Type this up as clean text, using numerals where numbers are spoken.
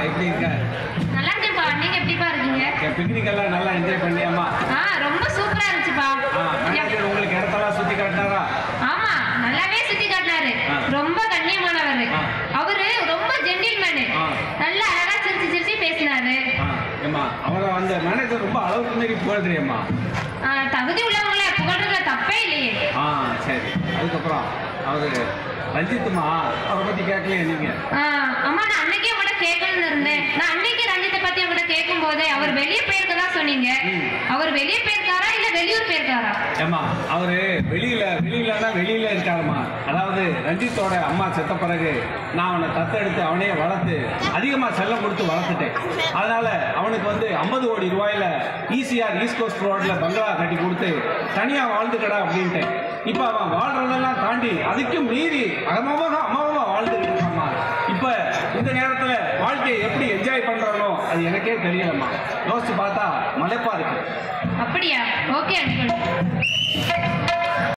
எப்படி இருக்க? நல்லா இருக்கேன்ப்பா. நீங்க எப்படிப்பா இருக்கீங்க? பிக்னிக் எல்லாம் நல்லா என்ஜாய் பண்ணியாமா? ரொம்ப சூப்பரா இருந்துச்சுப்பா. உங்களுக்கு இடத்தெல்லாம் சுத்தி காட்டினாரா? ஆமா, நல்லாவே சுத்தி காட்டினாரு. ரொம்ப கண்ணியமானவர். அவரு ரொம்ப ஜென்டில்மேன். நல்ல அழகா சிரிச்சு சிரிச்சு பேசினாரு. அவரை அந்த மேனேஜர் ரொம்ப அளவுக்கு மீறி புகழ்றியம்மா? தகுதி உள்ளவங்கள புகழ்றதுல தப்பே இல்லையே. சரி. அதுக்கப்புறம் அவரு ரஞ்சித்துமா, அவரை பத்தி கேட்கலையே நீங்க? அம்மா, நான் அன்னைக்கே உங்கள்கிட்ட கேட்கணும்னு இருந்தேன். நான் அன்னைக்கு ரஞ்சித்தை பத்தி உங்கள்கிட்ட கேட்கும் போதே அவர் வெளியே போயிருக்கதா சொன்னீங்க. அவர் வெளியே போயிருக்காரா இல்ல வெளியூர் போயிருக்காரா? ஏமா, அவரு வெளியில இருக்காருமா. அதாவது ரஞ்சித்தோட அம்மா செத்த பிறகு நான் அவனை தத்தெடுத்து அவனையே வளர்த்து அதிகமா செல்லம் கொடுத்து வளர்த்துட்டேன். அதனால அவனுக்கு 50 கோடி ரூபாயில ஈசிஆர் ஈஸ்ட் கோஸ்ட் ரோட்ல பங்களா கட்டி கொடுத்து தனியா வாழ்ந்துக்கடா அப்படின்ட்டேன். இப்ப அவன் வாழ்றதெல்லாம் தாண்டி அதுக்கும் மீறி அம்மாவா வாழ்ந்துட்டு இருக்காமா. இப்ப இந்த நேரத்துல வாழ்க்கையை எப்படி என்ஜாய் பண்றானோ அது எனக்கே தெரியலம்மா. யோசிச்சு பார்த்தா மலைப்பா இருக்கு. அப்படியா? Okay uncle.